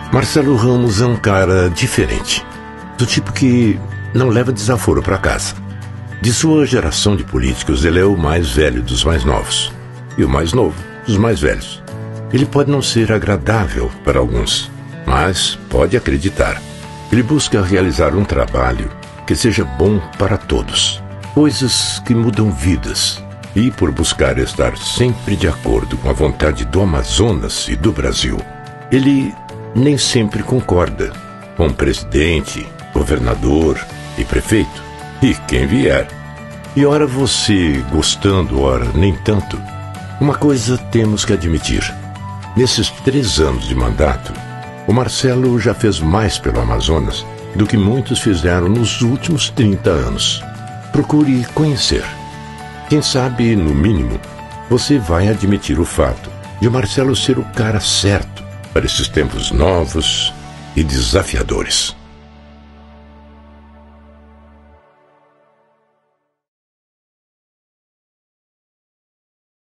Marcelo Ramos é um cara diferente, do tipo que não leva desaforo para casa. De sua geração de políticos, ele é o mais velho dos mais novos e o mais novo dos mais velhos. Ele pode não ser agradável para alguns, mas pode acreditar. Ele busca realizar um trabalho que seja bom para todos, coisas que mudam vidas. E por buscar estar sempre de acordo com a vontade do Amazonas e do Brasil, ele nem sempre concorda com o presidente, governador e prefeito, e quem vier. E ora você gostando, ora nem tanto. Uma coisa temos que admitir. Nesses 3 anos de mandato, o Marcelo já fez mais pelo Amazonas do que muitos fizeram nos últimos 30 anos. Procure conhecer. Quem sabe, no mínimo, você vai admitir o fato de o Marcelo ser o cara certo para esses tempos novos e desafiadores.